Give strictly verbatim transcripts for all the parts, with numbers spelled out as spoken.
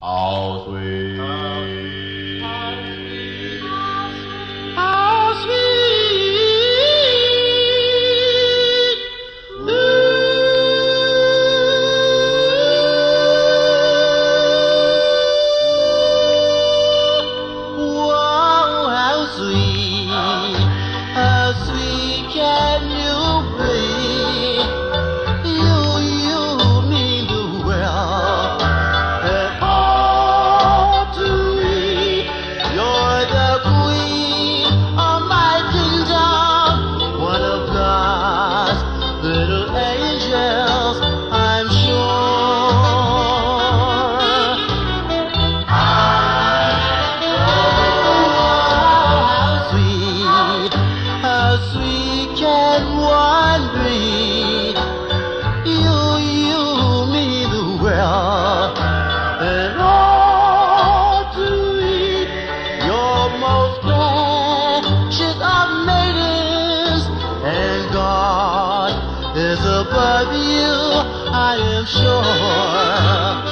How sweet, how sweet, ooh, whoa, how sweet, how sweet can you be? You, you mean the world. Little angels, I'm sure. How sweet, how sweet can one be? You, you mean the world, and all to me. You're most precious of maidens, and God is above you, I am sure.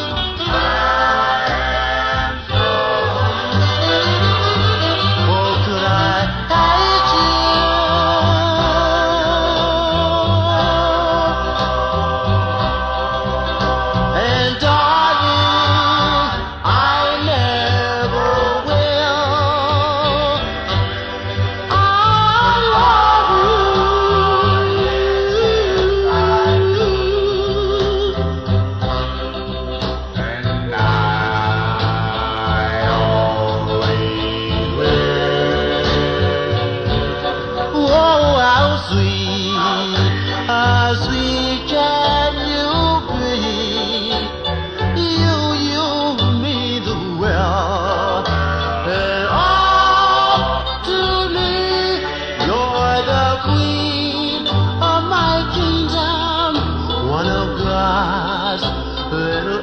Oh, could I hate you? And darling, I never will. I love you. and I always will. Oh, how sweet, how sweet can you be? You, you mean the world, and all to me. You're the queen of my kingdom, one of God's little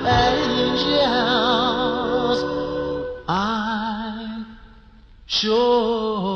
angels, I'm sure.